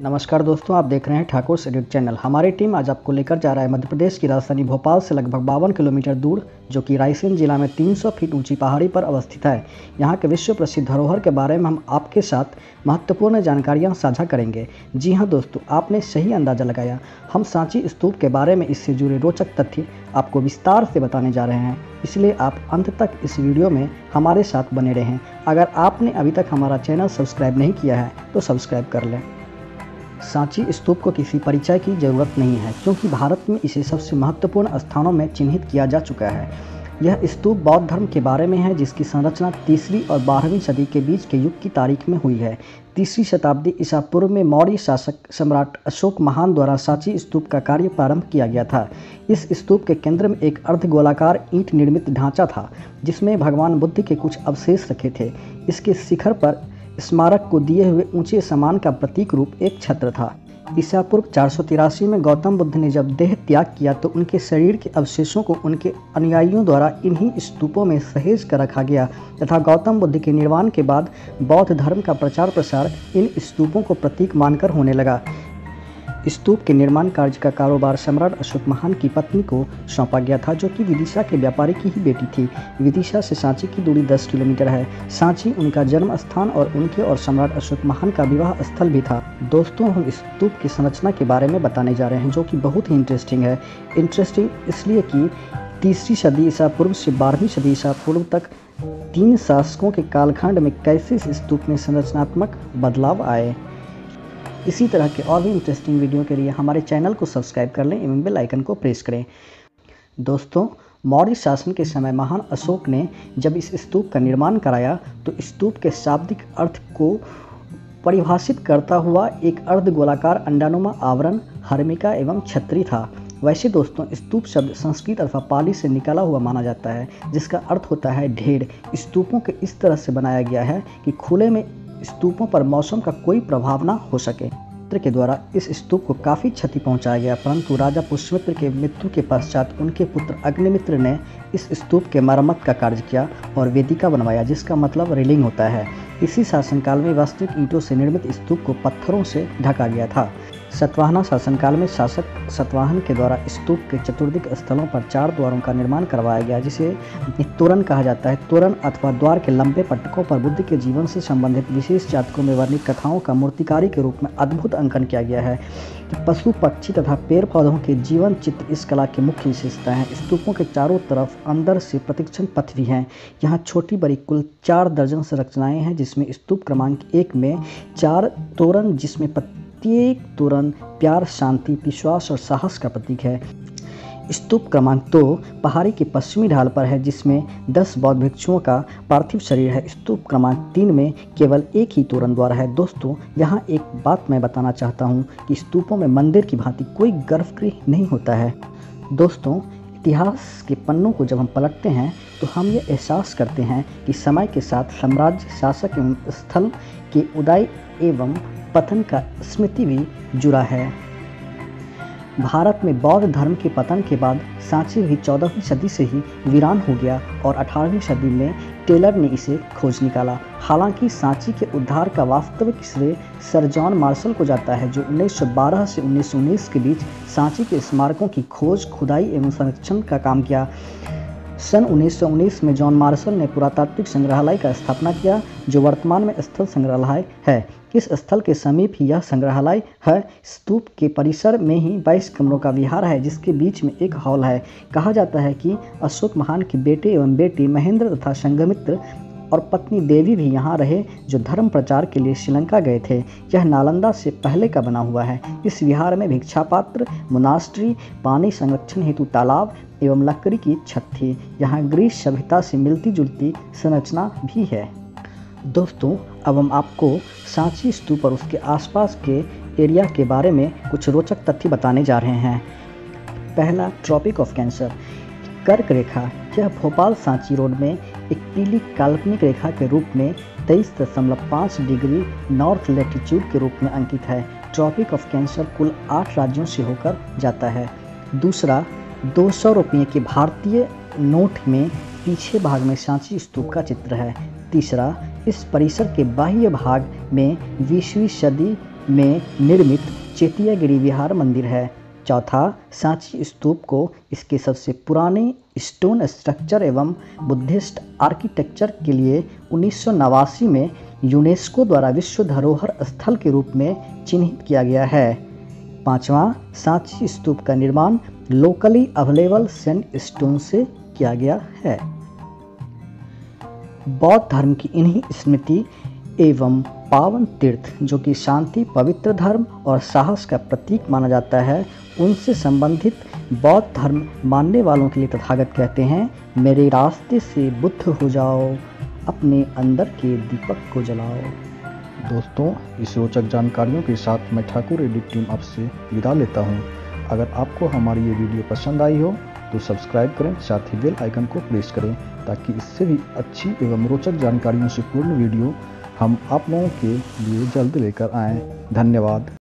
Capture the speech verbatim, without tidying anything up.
नमस्कार दोस्तों, आप देख रहे हैं ठाकुर एडिट चैनल। हमारी टीम आज आपको लेकर जा रहा है मध्य प्रदेश की राजधानी भोपाल से लगभग बावन किलोमीटर दूर, जो कि रायसेन जिला में तीन सौ फीट ऊंची पहाड़ी पर अवस्थित है। यहाँ के विश्व प्रसिद्ध धरोहर के बारे में हम आपके साथ महत्वपूर्ण जानकारियाँ साझा करेंगे। जी हाँ दोस्तों, आपने सही अंदाज़ा लगाया। हम सांची स्तूप के बारे में इससे जुड़े रोचक तथ्य आपको विस्तार से बताने जा रहे हैं, इसलिए आप अंत तक इस वीडियो में हमारे साथ बने रहें। अगर आपने अभी तक हमारा चैनल सब्सक्राइब नहीं किया है तो सब्सक्राइब कर लें। सांची स्तूप को किसी परिचय की ज़रूरत नहीं है, क्योंकि भारत में इसे सबसे महत्वपूर्ण स्थानों में चिन्हित किया जा चुका है। यह स्तूप बौद्ध धर्म के बारे में है, जिसकी संरचना तीसरी और बारहवीं सदी के बीच के युग की तारीख में हुई है। तीसरी शताब्दी ईसा पूर्व में मौर्य शासक सम्राट अशोक महान द्वारा सांची स्तूप का कार्य प्रारंभ किया गया था। इस स्तूप के केंद्र में एक अर्धगोलाकार ईंट निर्मित ढांचा था, जिसमें भगवान बुद्ध के कुछ अवशेष रखे थे। इसके शिखर पर स्मारक को दिए हुए ऊंचे सम्मान का प्रतीक रूप एक छत्र था। ईसा पूर्व चार सौ तिरासी में गौतम बुद्ध ने जब देह त्याग किया तो उनके शरीर के अवशेषों को उनके अनुयायियों द्वारा इन्हीं स्तूपों में सहेज कर रखा गया तथा गौतम बुद्ध के निर्वाण के बाद बौद्ध धर्म का प्रचार प्रसार इन स्तूपों को प्रतीक मानकर होने लगा। स्तूप के निर्माण कार्य का कारोबार सम्राट अशोक महान की पत्नी को सौंपा गया था, जो कि विदिशा के व्यापारी की ही बेटी थी। विदिशा से सांची की दूरी दस किलोमीटर है। सांची उनका जन्म स्थान और उनके और सम्राट अशोक महान का विवाह स्थल भी था। दोस्तों, हम स्तूप की संरचना के बारे में बताने जा रहे हैं, जो कि बहुत ही इंटरेस्टिंग है। इंटरेस्टिंग इसलिए कि तीसरी सदी ईसा पूर्व से बारहवीं सदी ईसा पूर्व तक तीन शासकों के कालखंड में कैसे इस स्तूप में संरचनात्मक बदलाव आए। इसी तरह के और भी इंटरेस्टिंग वीडियो के लिए हमारे चैनल को सब्सक्राइब कर लें एवं बेल आइकन को प्रेस करें। दोस्तों, मौर्य शासन के समय महान अशोक ने जब इस स्तूप का निर्माण कराया तो स्तूप के शाब्दिक अर्थ को परिभाषित करता हुआ एक अर्धगोलाकार अंडानुमा आवरण हर्मिका एवं छतरी था। वैसे दोस्तों, स्तूप शब्द संस्कृत अथवा पाली से निकाला हुआ माना जाता है, जिसका अर्थ होता है ढेर। स्तूपों के इस तरह से बनाया गया है कि खुले में स्तूपों पर मौसम का कोई प्रभाव न हो सके। मित्र के द्वारा इस स्तूप को काफ़ी क्षति पहुंचाया गया, परंतु राजा पुष्यमित्र के मृत्यु के पश्चात उनके पुत्र अग्निमित्र ने इस स्तूप के मरम्मत का कार्य किया और वेदिका बनवाया, जिसका मतलब रेलिंग होता है। इसी शासनकाल में वास्तविक ईंटों से निर्मित स्तूप को पत्थरों से ढका गया था। सतवाहना शासनकाल में शासक सतवाहन के द्वारा स्तूप के चतुर्दिक स्थलों पर चार द्वारों का निर्माण करवाया गया, जिसे तोरण कहा जाता है। तोरण अथवा द्वार के लंबे पट्टकों पर बुद्ध के जीवन से संबंधित विशेष जातकों में वर्णित कथाओं का मूर्तिकारी के रूप में अद्भुत अंकन किया गया है। पशु पक्षी तथा पेड़ पौधों के जीवन चित्र इस कला की मुख्य विशेषता है। स्तूपों के चारों तरफ अंदर से प्रतिक्षण पथ भी हैं। यहाँ छोटी बड़ी कुल चार दर्जन संरचनाएं हैं, जिसमें स्तूप क्रमांक एक में चार तोरण, जिसमें प्रत्येक तोरण प्यार, शांति, विश्वास और साहस का प्रतीक है। स्तूप क्रमांक दो पहाड़ी के पश्चिमी ढाल पर है, जिसमें दस बौद्ध भिक्षुओं का पार्थिव शरीर है। स्तूप क्रमांक तीन में केवल एक ही तोरण द्वार है। दोस्तों, यहाँ एक बात मैं बताना चाहता हूँ कि स्तूपों में मंदिर की भांति कोई गर्भगृह नहीं होता है। दोस्तों, इतिहास के पन्नों को जब हम पलटते हैं तो हम ये एहसास करते हैं कि समय के साथ साम्राज्य, शासक एवं स्थल के उदय एवं पतन का स्मृति भी जुड़ा है। भारत में बौद्ध धर्म के पतन के बाद सांची भी चौदहवीं सदी से ही वीरान हो गया और अठारहवीं सदी में टेलर ने इसे खोज निकाला। हालांकि सांची के उद्धार का वास्तविक श्रेय सर जॉन मार्शल को जाता है, जो उन्नीस सौ बारह से उन्नीस सौ उन्नीस के बीच सांची के स्मारकों की खोज, खुदाई एवं संरक्षण का काम किया। सन उन्नीस सौ उन्नीस में जॉन मार्शल ने पुरातात्विक संग्रहालय का स्थापना किया, जो वर्तमान में स्थल संग्रहालय है। इस स्थल के समीप ही यह संग्रहालय है। स्तूप के परिसर में ही बाईस कमरों का विहार है, जिसके बीच में एक हॉल है। कहा जाता है कि अशोक महान के बेटे एवं बेटी महेंद्र तथा संघमित्र और पत्नी देवी भी यहाँ रहे, जो धर्म प्रचार के लिए श्रीलंका गए थे। यह नालंदा से पहले का बना हुआ है। इस विहार में भिक्षा पात्र, मोनास्ट्री, पानी संरक्षण हेतु तालाब एवं लकड़ी की छत थी। यहाँ ग्रीस सभ्यता से मिलती जुलती संरचना भी है। दोस्तों, अब हम आपको सांची स्तूप और उसके आसपास के एरिया के बारे में कुछ रोचक तथ्य बताने जा रहे हैं। पहला, ट्रॉपिक ऑफ कैंसर। कर्क रेखा, यह भोपाल सांची रोड में एक पीली काल्पनिक रेखा के रूप में तेईस दशमलव पाँच डिग्री नॉर्थ लैटिट्यूड के रूप में अंकित है। ट्रॉपिक ऑफ कैंसर कुल आठ राज्यों से होकर जाता है। दूसरा, दो सौ रुपये के भारतीय नोट में पीछे भाग में सांची स्तूप का चित्र है। तीसरा, इस परिसर के बाह्य भाग में बीसवीं सदी में निर्मित चेतियागिरी विहार मंदिर है। चौथा, सांची स्तूप को इसके सबसे पुराने स्टोन स्ट्रक्चर एवं बुद्धिस्ट आर्किटेक्चर के लिए उन्नीस सौ नवासी में यूनेस्को द्वारा विश्व धरोहर स्थल के रूप में चिन्हित किया गया है। पांचवा, सांची स्तूप का निर्माण लोकली अवेलेबल सैंड स्टोन से किया गया है। बौद्ध धर्म की इन्हीं स्मृति एवं पावन तीर्थ जो कि शांति, पवित्र धर्म और साहस का प्रतीक माना जाता है, उनसे संबंधित बौद्ध धर्म मानने वालों के लिए तथागत कहते हैं, मेरे रास्ते से बुद्ध हो जाओ, अपने अंदर के दीपक को जलाओ। दोस्तों, इस रोचक जानकारियों के साथ मैं ठाकुर एडिट टीम आपसे विदा लेता हूं। अगर आपको हमारी ये वीडियो पसंद आई हो तो सब्सक्राइब करें, साथ ही बेल आइकन को प्रेस करें ताकि इससे भी अच्छी एवं रोचक जानकारियों से पूर्ण वीडियो हम आप लोगों के लिए जल्द लेकर आएँ। धन्यवाद।